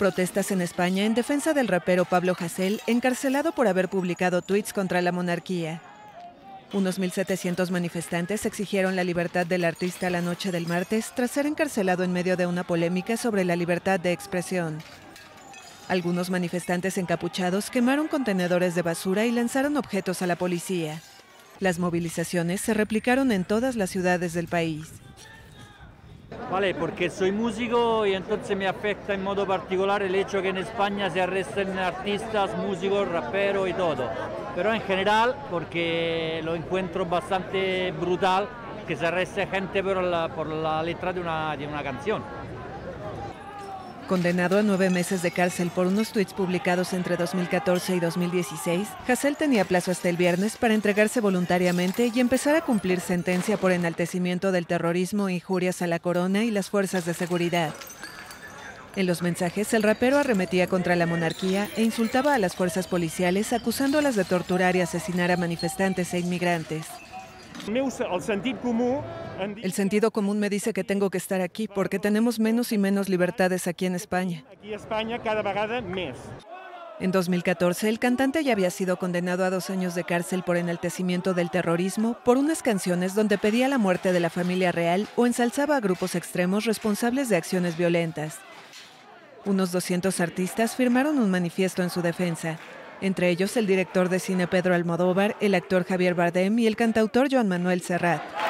protestas en España en defensa del rapero Pablo Hasél, encarcelado por haber publicado tuits contra la monarquía. Unos 1.700 manifestantes exigieron la libertad del artista la noche del martes tras ser encarcelado en medio de una polémica sobre la libertad de expresión. Algunos manifestantes encapuchados quemaron contenedores de basura y lanzaron objetos a la policía. Las movilizaciones se replicaron en todas las ciudades del país. Vale, porque soy músico y entonces me afecta en modo particular el hecho que en España se arresten artistas, músicos, raperos y todo. Pero en general, porque lo encuentro bastante brutal que se arreste gente por la letra de una canción. Condenado a 9 meses de cárcel por unos tuits publicados entre 2014 y 2016, Hasél tenía plazo hasta el viernes para entregarse voluntariamente y empezar a cumplir sentencia por enaltecimiento del terrorismo e injurias a la corona y las fuerzas de seguridad. En los mensajes, el rapero arremetía contra la monarquía e insultaba a las fuerzas policiales, acusándolas de torturar y asesinar a manifestantes e inmigrantes. El sentido común me dice que tengo que estar aquí porque tenemos menos y menos libertades aquí en España. En 2014, el cantante ya había sido condenado a 2 años de cárcel por enaltecimiento del terrorismo por unas canciones donde pedía la muerte de la familia real o ensalzaba a grupos extremos responsables de acciones violentas. Unos 200 artistas firmaron un manifiesto en su defensa, entre ellos el director de cine Pedro Almodóvar, el actor Javier Bardem y el cantautor Joan Manuel Serrat.